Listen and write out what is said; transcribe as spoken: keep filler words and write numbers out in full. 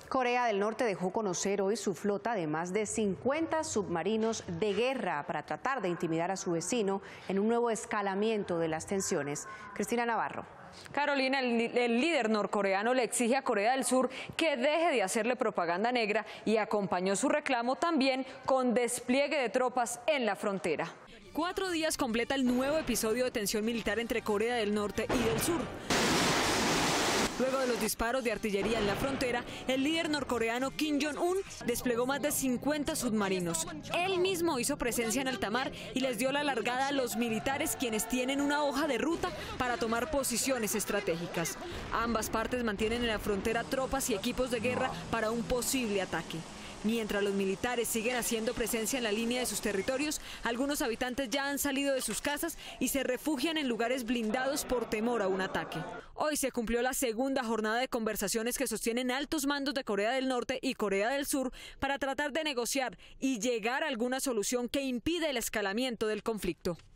Corea del Norte dejó conocer hoy su flota de más de cincuenta submarinos de guerra para tratar de intimidar a su vecino en un nuevo escalamiento de las tensiones. Cristina Navarro. Carolina, el, el líder norcoreano le exige a Corea del Sur que deje de hacerle propaganda negra y acompañó su reclamo también con despliegue de tropas en la frontera. Cuatro días completa el nuevo episodio de tensión militar entre Corea del Norte y del Sur. Luego de los disparos de artillería en la frontera, el líder norcoreano Kim Jong-un desplegó más de cincuenta submarinos. Él mismo hizo presencia en alta mar y les dio la largada a los militares, quienes tienen una hoja de ruta para tomar posiciones estratégicas. Ambas partes mantienen en la frontera tropas y equipos de guerra para un posible ataque. Mientras los militares siguen haciendo presencia en la línea de sus territorios, algunos habitantes ya han salido de sus casas y se refugian en lugares blindados por temor a un ataque. Hoy se cumplió la segunda jornada de conversaciones que sostienen altos mandos de Corea del Norte y Corea del Sur para tratar de negociar y llegar a alguna solución que impida el escalamiento del conflicto.